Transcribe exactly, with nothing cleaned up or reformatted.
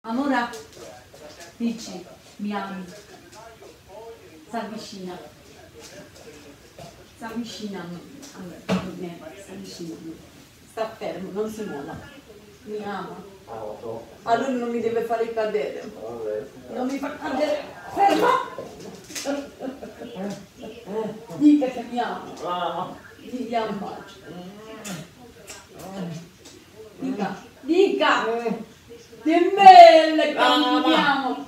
Amora, dici, mi ami. Si avvicina. Si avvicina a me, si avvicina a me. Sta fermo, non si muova. Mi ama. Allora non mi deve fare cadere. Non mi fa cadere. Ferma! Dica che mi ama. Ti dia un bacio. Dica, dica! Che belle che mi amo!